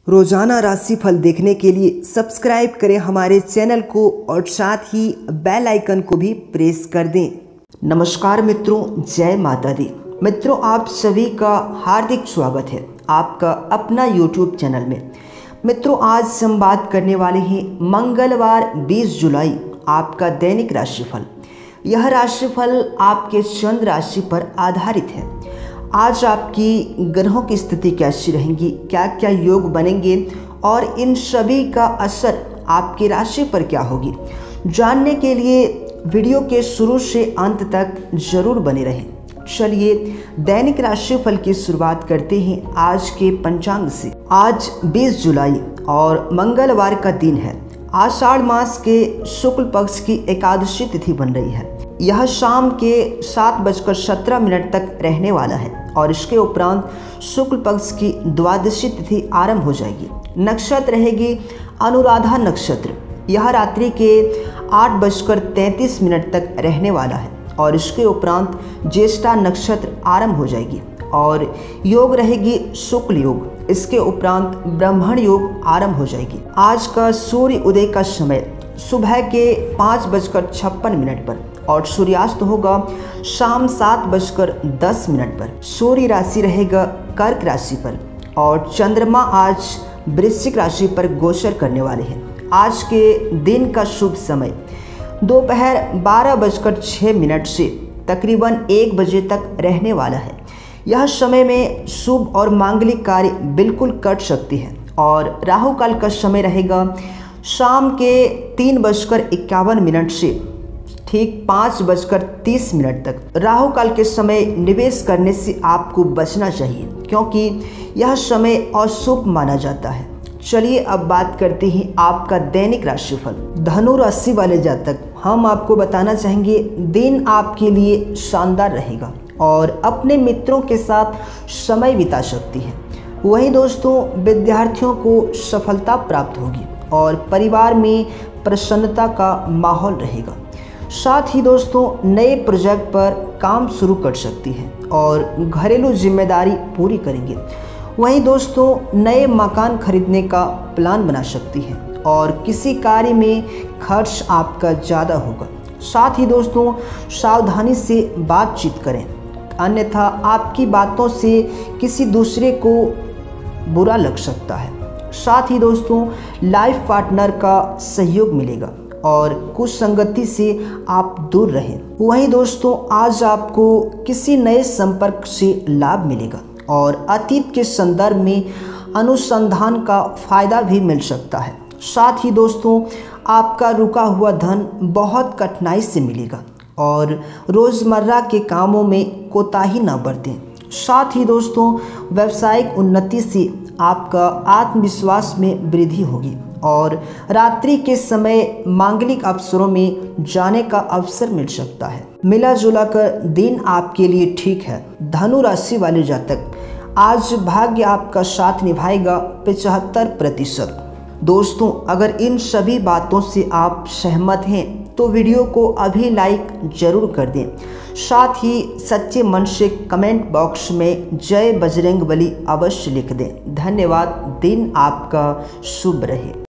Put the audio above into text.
रोजाना राशिफल देखने के लिए सब्सक्राइब करें हमारे चैनल को और साथ ही बेल आइकन को भी प्रेस कर दें। नमस्कार मित्रों, जय माता दी। मित्रों, आप सभी का हार्दिक स्वागत है आपका अपना YouTube चैनल में। मित्रों, आज हम बात करने वाले हैं मंगलवार 20 जुलाई आपका दैनिक राशिफल। यह राशिफल आपके चंद्र राशि पर आधारित है। आज आपकी ग्रहों की स्थिति कैसी रहेंगी, क्या क्या योग बनेंगे और इन सभी का असर आपकी राशि पर क्या होगी, जानने के लिए वीडियो के शुरू से अंत तक जरूर बने रहें। चलिए दैनिक राशिफल की शुरुआत करते हैं आज के पंचांग से। आज 20 जुलाई और मंगलवार का दिन है। आषाढ़ मास के शुक्ल पक्ष की एकादशी तिथि बन रही है। यह शाम के 7:17 तक रहने वाला है और इसके उपरांत शुक्ल पक्ष की द्वादशी तिथि आरंभ हो जाएगी। नक्षत्र रहेगी अनुराधा नक्षत्र। यह रात्रि के 8:33 तक रहने वाला है और इसके उपरांत ज्येष्ठा नक्षत्र आरंभ हो जाएगी और योग रहेगी शुक्ल योग। इसके उपरांत ब्राह्मण योग आरंभ हो जाएगी। आज का सूर्य उदय का समय सुबह के 5:56 पर और सूर्यास्त होगा शाम 7:10 पर। सूर्य राशि रहेगा कर्क राशि पर और चंद्रमा आज वृश्चिक राशि पर गोचर करने वाले हैं। आज के दिन का शुभ समय दोपहर 12:06 से तकरीबन 1 बजे तक रहने वाला है। यह समय में शुभ और मांगलिक कार्य बिल्कुल कट सकती है और राहु काल का समय रहेगा शाम के 3:51 से ठीक 5:30 तक। राहु काल के समय निवेश करने से आपको बचना चाहिए क्योंकि यह समय अशुभ माना जाता है। चलिए अब बात करते हैं आपका दैनिक राशिफल। धनु राशि वाले जातक, हम आपको बताना चाहेंगे दिन आपके लिए शानदार रहेगा और अपने मित्रों के साथ समय बिता सकती है। वहीं दोस्तों, विद्यार्थियों को सफलता प्राप्त होगी और परिवार में प्रसन्नता का माहौल रहेगा। साथ ही दोस्तों, नए प्रोजेक्ट पर काम शुरू कर सकती है और घरेलू जिम्मेदारी पूरी करेंगे। वहीं दोस्तों, नए मकान खरीदने का प्लान बना सकती है और किसी कार्य में खर्च आपका ज़्यादा होगा। साथ ही दोस्तों, सावधानी से बातचीत करें, अन्यथा आपकी बातों से किसी दूसरे को बुरा लग सकता है। साथ ही दोस्तों, लाइफ पार्टनर का सहयोग मिलेगा और कुछ संगति से आप दूर रहें। वहीं दोस्तों, आज आपको किसी नए संपर्क से लाभ मिलेगा और अतीत के संदर्भ में अनुसंधान का फायदा भी मिल सकता है। साथ ही दोस्तों, आपका रुका हुआ धन बहुत कठिनाई से मिलेगा और रोज़मर्रा के कामों में कोताही न बरतें। साथ ही दोस्तों, व्यावसायिक उन्नति से आपका आत्मविश्वास में वृद्धि होगी और रात्रि के समय मांगलिक अवसरों में जाने का अवसर मिल सकता है। मिला जुला कर दिन आपके लिए ठीक है। धनु राशि वाले जातक, आज भाग्य आपका साथ निभाएगा 75%। दोस्तों, अगर इन सभी बातों से आप सहमत हैं तो वीडियो को अभी लाइक जरूर कर दें। साथ ही सच्चे मन से कमेंट बॉक्स में जय बजरंगबली अवश्य लिख दें। धन्यवाद। दिन आपका शुभ रहे।